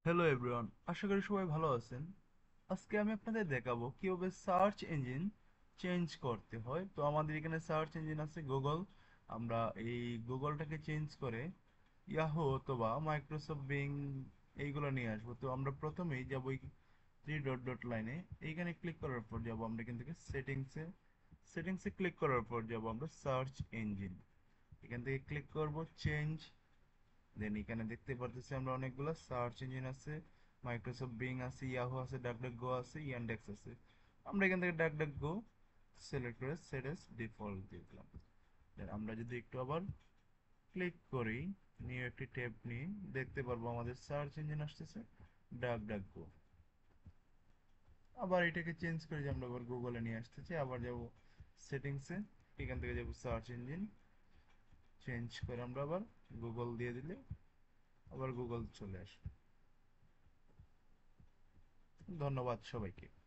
Hello everyone, আশা করি সবাই ভালো আছেন। আজকে আমি আপনাদের দেখাবো কিভাবে সার্চ ইঞ্জিন চেঞ্জ করতে হয়। তো আমাদের এখানে সার্চ ইঞ্জিন আছে গুগল। আমরা এই গুগলটাকে চেঞ্জ করে ইয়াহু অথবা মাইক্রোসফট বিং এইগুলো নিয়ে আসবো। তো আমরা প্রথমেই যাব এই থ্রি ডট ডট লাইনে, এইখানে ক্লিক করার পর যাব আমরা এখান থেকে সেটিংসে ক্লিক করার পর যাব আমরা সার্চ ইঞ্জিন। এখান থেকে ক্লিক করব চেঞ্জ। দেন এখানে দেখতে পারতেছি আমরা অনেকগুলো সার্চ ইঞ্জিন আছে, মাইক্রোসফট বিং আছে, ইয়াহু আছে, ডাকডাকগো আছে, ইয়ান্ডেক্স আছে। আমরা এখান থেকে ডাকডাকগো সিলেক্ট করে সেট এস ডিফল্ট দিয়ে দিলাম। দেন আমরা যদি একটু আবার ক্লিক করি, নিউ একটি ট্যাব নিয়ে দেখতে পারবো আমাদের সার্চ ইঞ্জিন আসতেছে ডাকডাকগো। আবার এটাকে চেঞ্জ করে যে আমরা আবার গুগলে নিয়ে আসতেছি, আবার যাব সেটিংসে, এখান থেকে যাব সার্চ ইঞ্জিন, চেঞ্জ করে আমরা আবার গুগল দিয়ে দিলে আবার গুগল চলে আসবে। ধন্যবাদ সবাইকে।